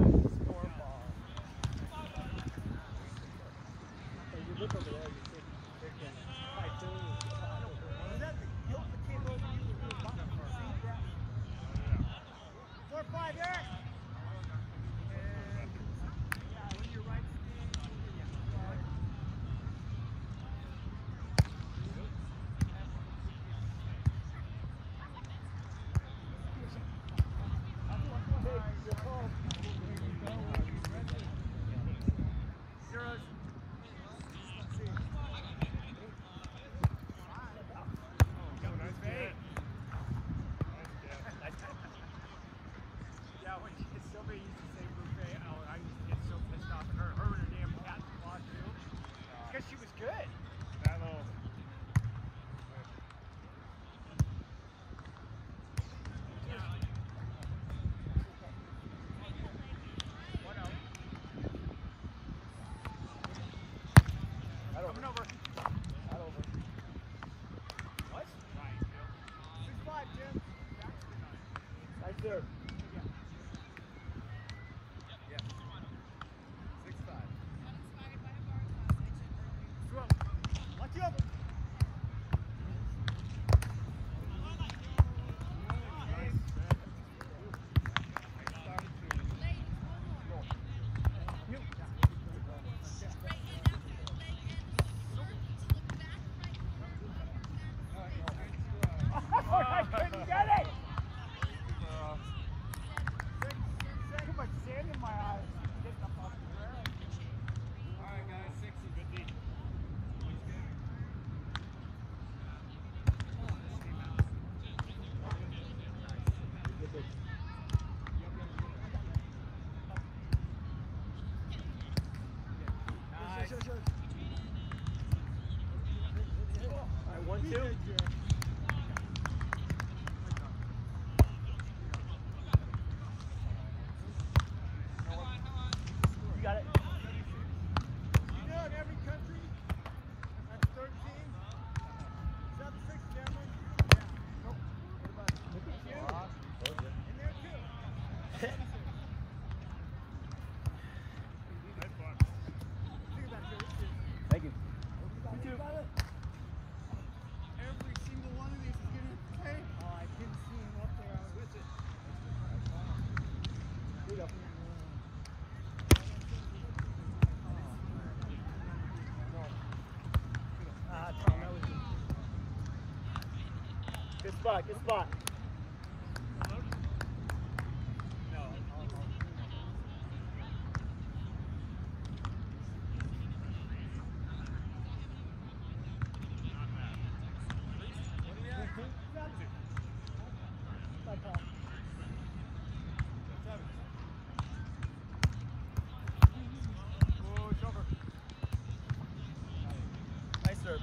Good spot. Nice serve.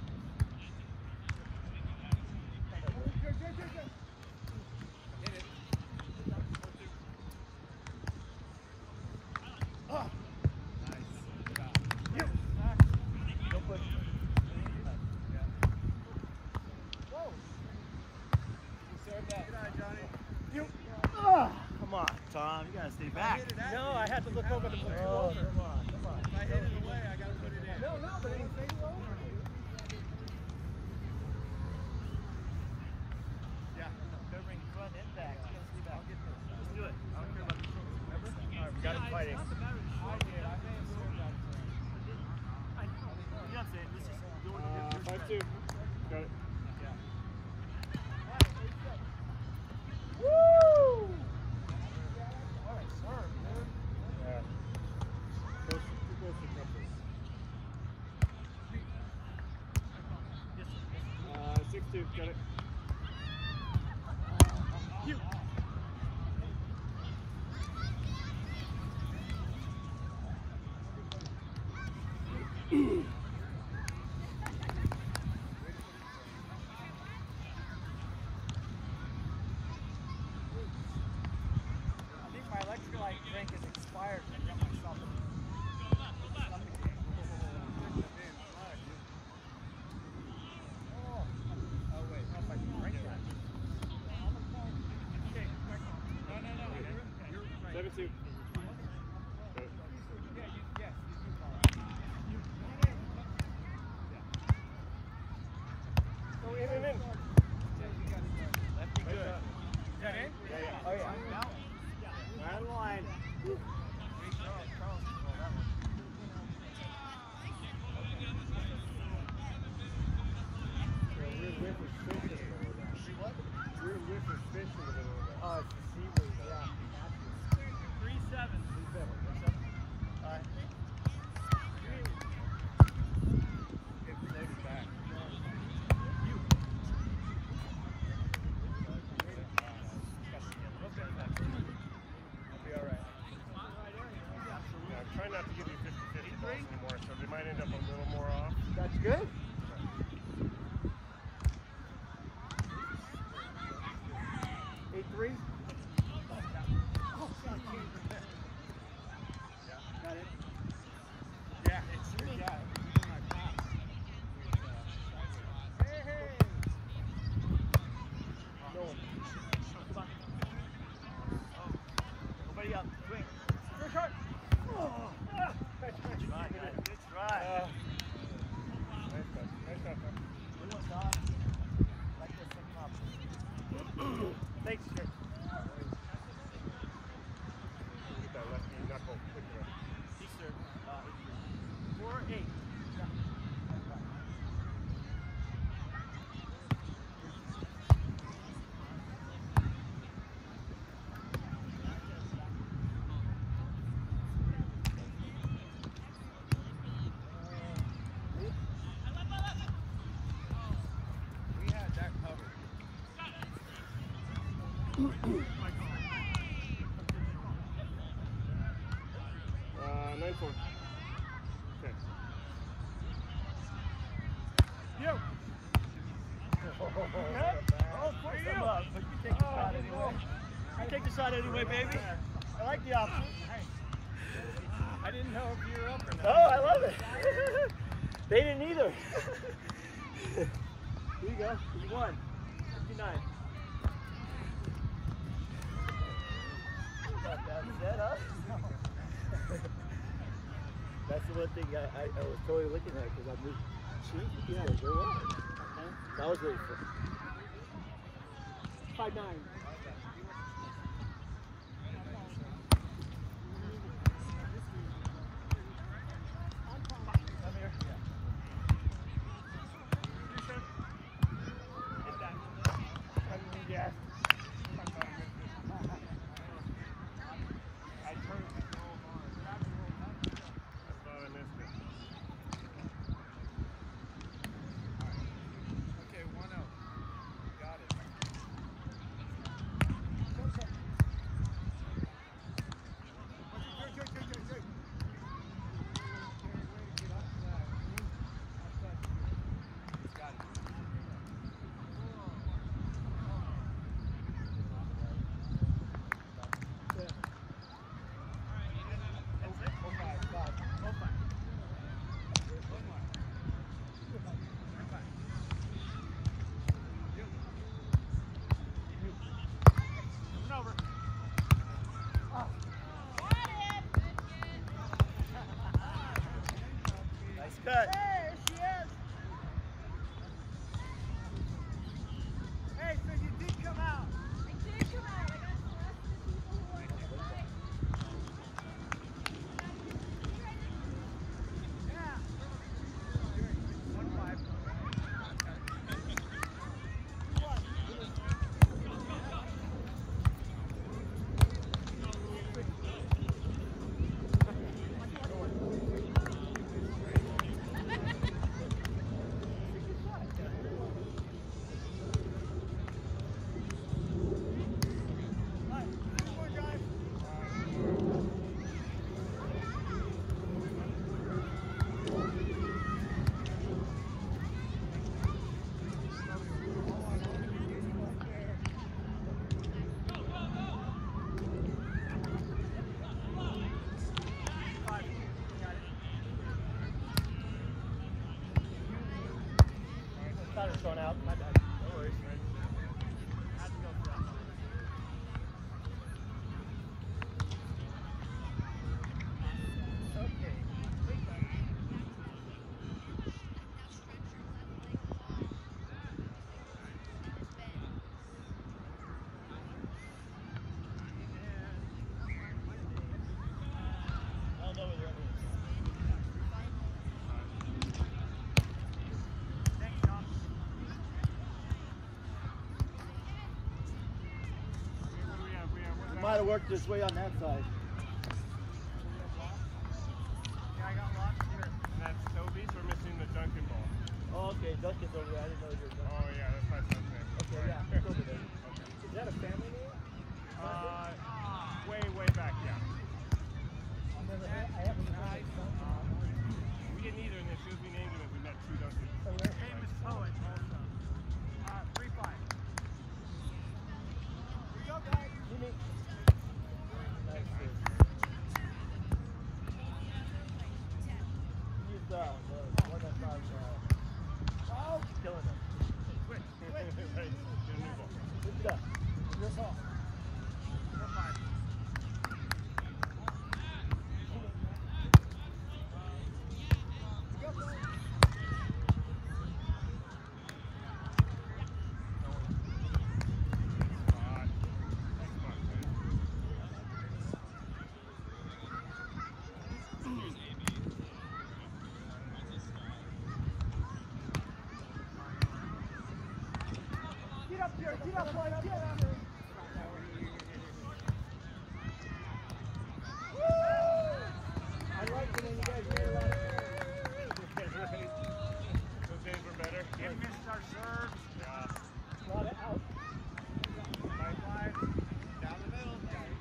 Come on, Tom, you gotta stay back. No, I had to look over the blue. Oh, come on. If I hit it away, I gotta put it in. No, but it ain't faded over. Yeah, they're bringing front and back. You gotta stay back. Let's do it. I don't care about the shoulders. Remember? All right, we got it fighting. I did. I may have served that turn. I know. You know what I'm saying? This is doing it. 5-2. Got it. Woo! Yeah. Close to compass. 6-2. Got it. I think my electrolyte drink is expired. I got myself Oh wait, no, if I can drink that. No. 7-2. 9. Weird whiff of fish in the middle of that. What? Weird whiff of fish in the middle of that. Oh, it's the seaweed, yeah. 3-7. All right. It's floated back. I'll be all right. Yeah, I'm trying not to give you 50-50 balls anymore, so they might end up a little more off. That's good. 8-3. Got it. Yeah, it's me. Yeah. Hey, hey. No one. Come on. Oh. Nobody up. Swing. Good shot. Oh. Good try, guys. Good try. Nice touch, huh? Good one, Doc. Like this, second option. Thanks, sir. Get that lefty knuckle. Look at that. Yes, sir. 4-8. We had that covered. 9-4. Okay. Yo! Oh, put some up, but you take the shot anyway. You take the shot anyway, baby. I like the option. I didn't know if you were up or not. Oh, I love it. They didn't either. Here you go. You won. 59. Got that set up. That's the one thing I was totally looking at because I moved cheap. Yeah, very well. Okay. That was really fun. 5-9. Come here. Yes. I turned. I thought I missed it. Okay, 1-0. Got it. Got it. Nice cut. There she is. Hey, so you did come out. I did come out. I got the rest of the people who Yeah. 1-5. Thought it was going out. My bad. No worries. Had to go for that. Okay. to work this way on that side. Yeah, I got lots here. And that's Toby's. We're missing the Duncan ball. Oh, okay, Duncan's over there. I didn't know you were done. Oh yeah, that's my son's name. Okay, yeah, it's over there. Is that a family name? Way back, yeah. I have a nice We didn't either, and as soon as we named him, we met two Duncans. famous poet also. 3-5. Here you go, guys. Nice. He's the one that's on oh, killing him. Right, get a new ball. Good stuff. Your ball. 4-5. Get up here, get up, boy, get up. I like it when you guys get a lot of Those days were better. We missed our serves. Yeah. a lot of out. 5-5. Down the middle.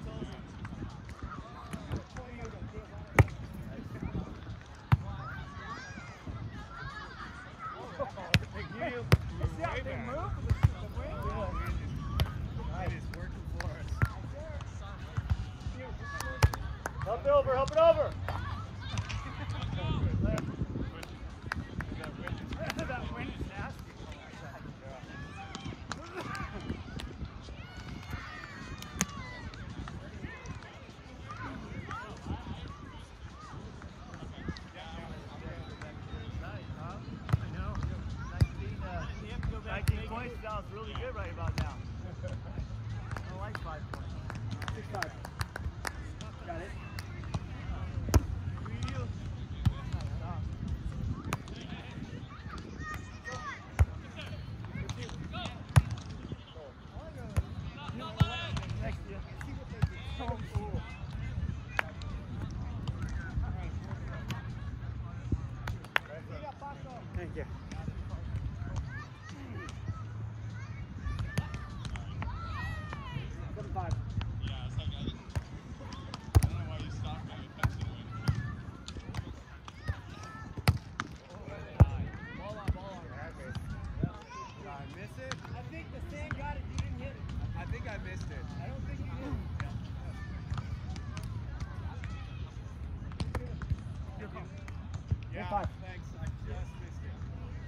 You See how way they back. move? The wind? It is working for us. Help it over, help it over. That wind is nasty. I know. 19 points sounds really good right about now. I like 5 points. 6-5. Got it. Next to you. So cool. Thank you. Five. I think the sand got it, you didn't hit it. I think I missed it. I don't think you did. Yeah. 5. Thanks. I just missed it.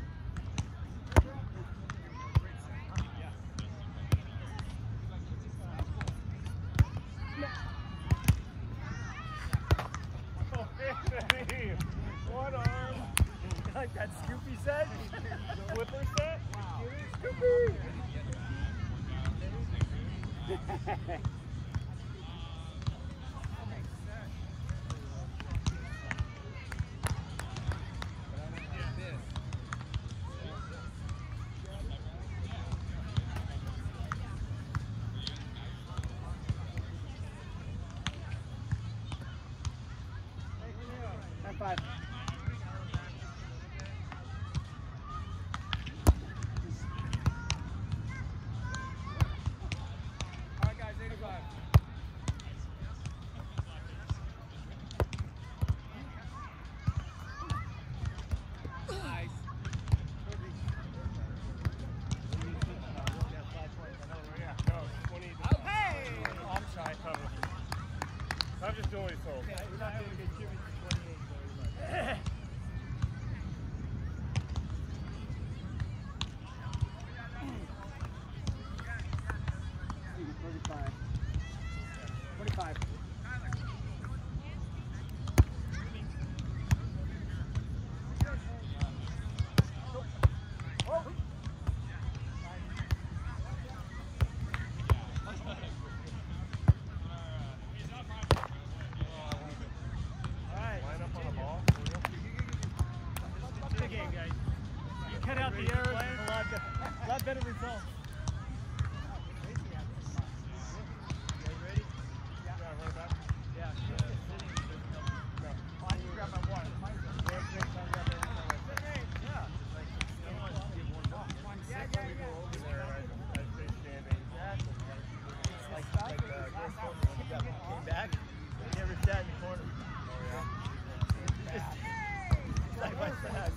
Oh, Anthony! One arm. Like that Scoopy said? Flipper set? Scoopy! High five. All right, guys, 85. Nice. Yeah, no, 20. Hey! Oh, I'm sorry. I'm just doing what he's told. We're not going to get Jimmy to 28. $35. 25. Line up on the ball. Big game, guys. You cut out the errors, a lot better results. that in the corner. Side by side.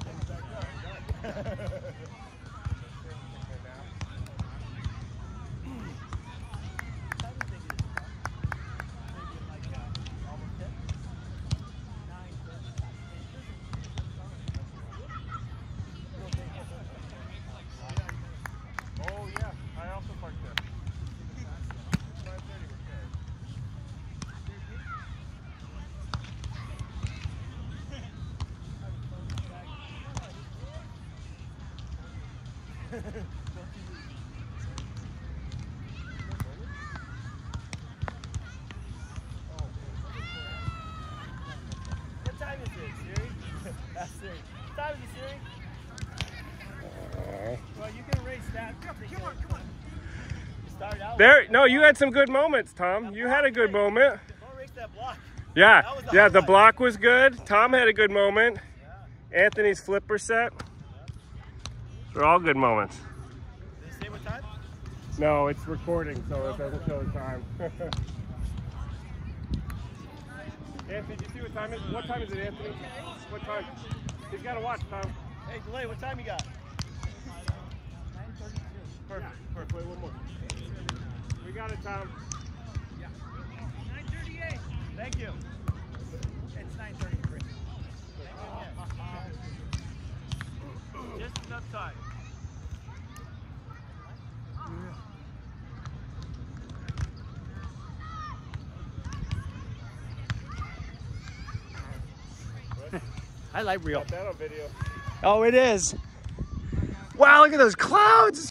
Oh yeah, I also parked there. 5:30 we're good. What time is it, Siri? That's Siri. What time is it, Siri? Well, you can erase that. Come on. You started out. There, no, you had some good moments, Tom. You had a good moment. Don't erase that block. Yeah, That was the yeah, the highlight. block was good. Tom had a good moment. Anthony's flipper set. They're all good moments. Did it say what time? No, it's recording, so it doesn't show the time. Anthony, did you see what time it is? What time is it, Anthony? What time? He's got to watch, Tom. Hey, Delay, what time you got? Perfect. Perfect. Wait, one more. We got it, Tom. 9:38. Thank you. It's 9:33. Just enough time. Highlight reel. Got that on video. Oh, it is. Wow, look at those clouds.